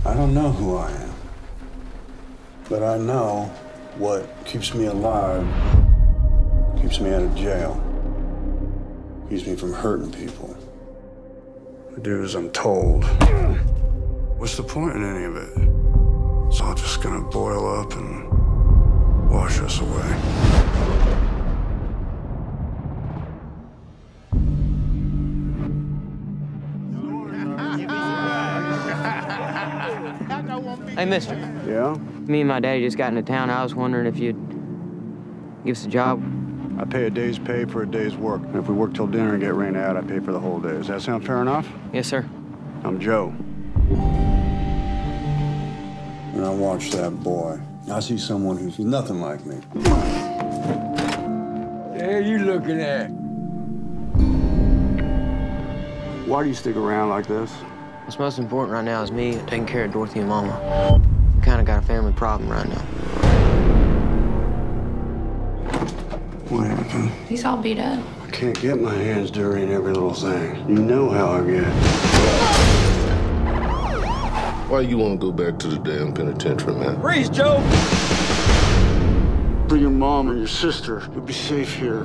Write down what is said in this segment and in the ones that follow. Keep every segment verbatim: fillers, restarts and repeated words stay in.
I don't know who I am, but I know what keeps me alive, keeps me out of jail, keeps me from hurting people. I do as I'm told. What's the point in any of it? It's all just gonna boil up and wash us away. Hey, mister. Yeah? Me and my daddy just got into town. I was wondering if you'd give us a job. I pay a day's pay for a day's work. And if we work till dinner and get rained out, I pay for the whole day. Does that sound fair enough? Yes, sir. I'm Joe. When I watch that boy, I see someone who's nothing like me. The hell you looking at? Why do you stick around like this? What's most important right now is me taking care of Dorothy and Mama. We kind of got a family problem right now. What happened? He's all beat up. I can't get my hands dirty in every little thing. You know how I get. Why you want to go back to the damn penitentiary, man? Freeze, Joe! For your mom and your sister, you'll be safe here.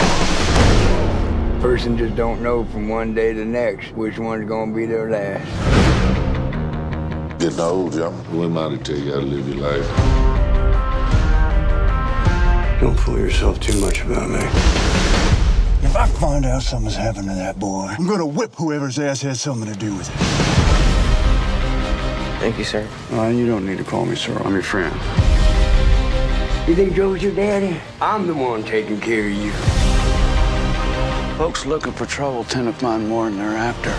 Person just don't know from one day to the next which one's gonna be their last. Getting old, Joe. Who am I to tell you how to live your life? Don't fool yourself too much about me. If I find out something's happened to that boy, I'm gonna whip whoever's ass has something to do with it. Thank you, sir. Uh, you don't need to call me sir. I'm your friend. You think Joe's your daddy? I'm the one taking care of you. Folks looking for trouble tend to find more than they're after.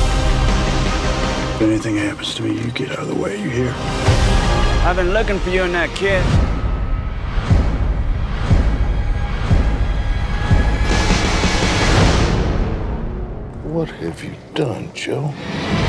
If anything happens to me, you get out of the way, you hear? I've been looking for you and that kid. What have you done, Joe?